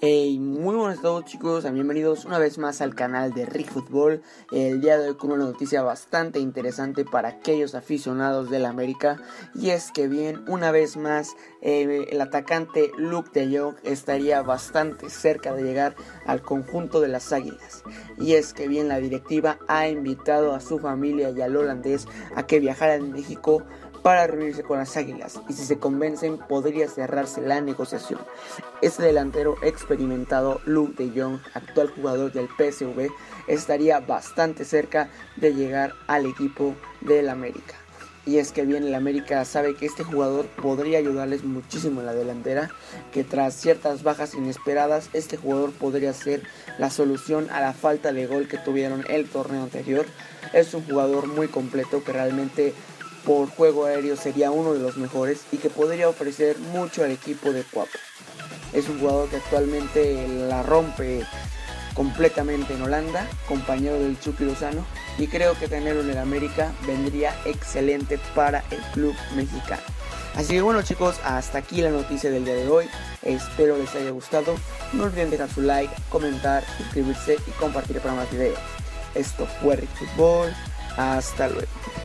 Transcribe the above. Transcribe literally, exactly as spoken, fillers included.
Hey, muy buenas a todos chicos, bienvenidos una vez más al canal de Rick Fútbol. El día de hoy con una noticia bastante interesante para aquellos aficionados del América. Y es que bien, una vez más eh, el atacante Luuk de Jong estaría bastante cerca de llegar al conjunto de las Águilas. Y es que bien, la directiva ha invitado a su familia y al holandés a que viajaran a México para reunirse con las Águilas, y si se convencen podría cerrarse la negociación. Este delantero experimentado, Luuk de Jong, actual jugador del P S V, estaría bastante cerca de llegar al equipo del América. Y es que bien, el América sabe que este jugador podría ayudarles muchísimo en la delantera, que tras ciertas bajas inesperadas, este jugador podría ser la solución a la falta de gol que tuvieron el torneo anterior. Es un jugador muy completo que realmente por juego aéreo sería uno de los mejores y que podría ofrecer mucho al equipo de Cuapa. Es un jugador que actualmente la rompe completamente en Holanda, compañero del Chucky Lozano, y creo que tenerlo en el América vendría excelente para el club mexicano. Así que bueno chicos, hasta aquí la noticia del día de hoy, espero les haya gustado. No olviden dejar su like, comentar, suscribirse y compartir para más videos. Esto fue Rick Fútbol, hasta luego.